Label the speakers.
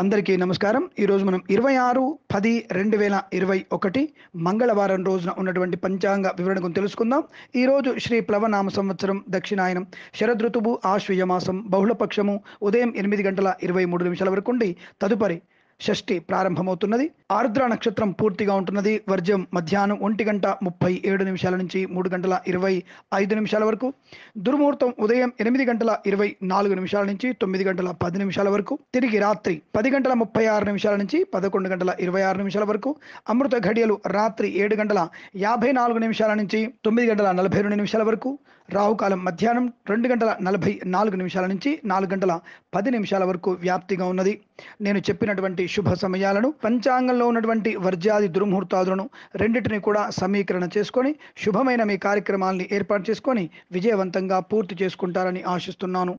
Speaker 1: అందరికీ నమస్కారం. ఈరోజు మనం 26/10/2021 మంగళవారం రోజున ఉన్నటువంటి పంచాంగ వివరణ గురించి తెలుసుకుందాం. ఈరోజు శ్రీ ప్లవనామ సంవత్సరం దక్షిణాయనం శరదృతువు ఆశ్వీజ మాసం బహుళపక్షము ఉదయం 8:23 వరకు ఉండి తదుపరి షష్ఠి ప్రారంభమవుతున్నది. ఆరుద్ర నక్షత్రం పూర్తిగా ఉంటున్నది. వర్జం మధ్యాహ్నం 1:37 నుంచి 3:25 వరకు. దుర్ముహూర్తం ఉదయం 8:24 నుంచి 9:10 వరకు. తిరిగి రాత్రి 10:36 నుంచి 11:26 వరకు. అమృత ఘడియలు రాత్రి 7:54 నుంచి 9:42 వరకు. రాహుకాలం మధ్యాహ్నం 2:44 నుంచి 4:10 వరకు వ్యాప్తిగా ఉన్నది. నేను చెప్పినటువంటి శుభ సమయాలను పంచాంగంలో ఉన్నటువంటి వర్జాది దుర్ముహూర్తాదులను రెండింటిని కూడా సమీకరణ చేసుకొని శుభమైన మీ కార్యక్రమాలని ఏర్పాటు చేసుకొని విజయవంతంగా పూర్తి చేసుకుంటారని ఆశిస్తున్నాను.